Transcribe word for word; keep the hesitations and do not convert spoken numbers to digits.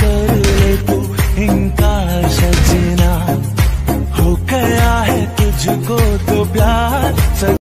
कर ले तू इनकार सजना, हो गया है तुझको तो प्यार।